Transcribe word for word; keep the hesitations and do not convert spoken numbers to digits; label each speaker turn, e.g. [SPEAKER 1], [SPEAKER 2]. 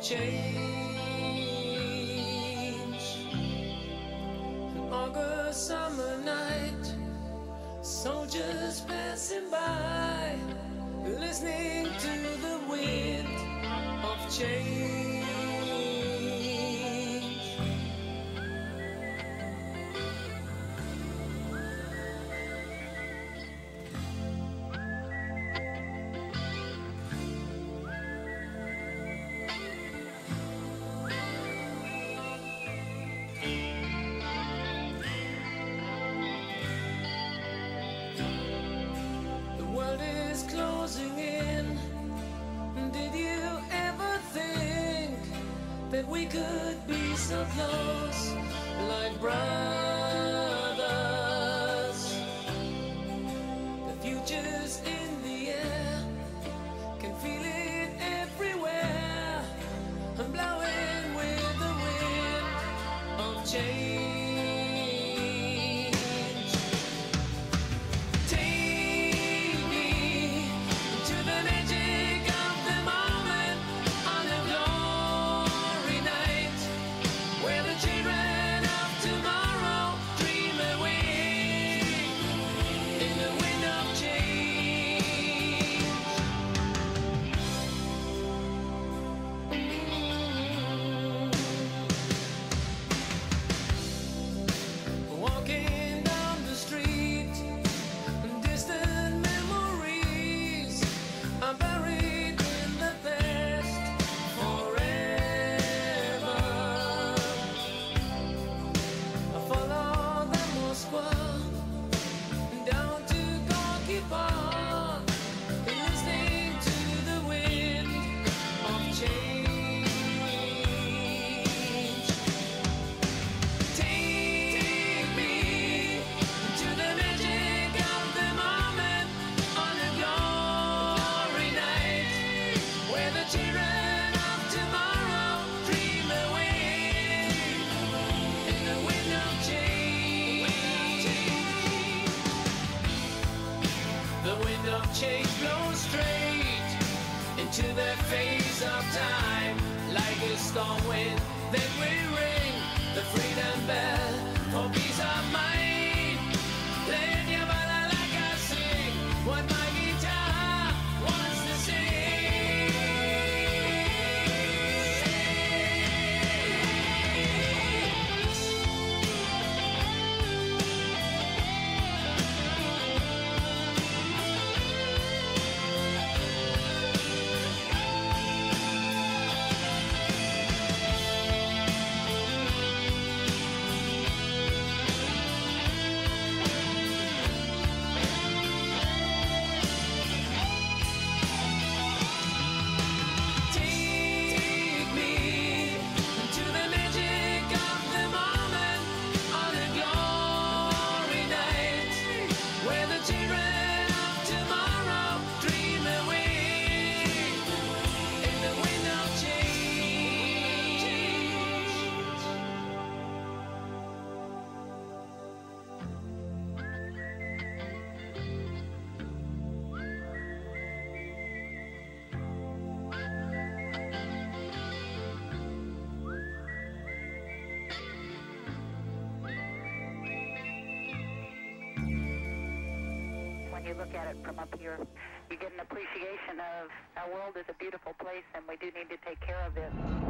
[SPEAKER 1] change. An August summer night, soldiers passing by, listening to the wind of change. Closing in. Did you ever think that we could be so close, like brothers? The future's in the air, can feel it everywhere. I'm blowing with the wind of change. Change blows straight into the face of time, like a storm wind. Then we ring the freedom bell for peace of mind. Playing your bala like I sing what my guitar wants to
[SPEAKER 2] when you look at it from up here, you get an appreciation of our world is a beautiful place and we do need to take care of it.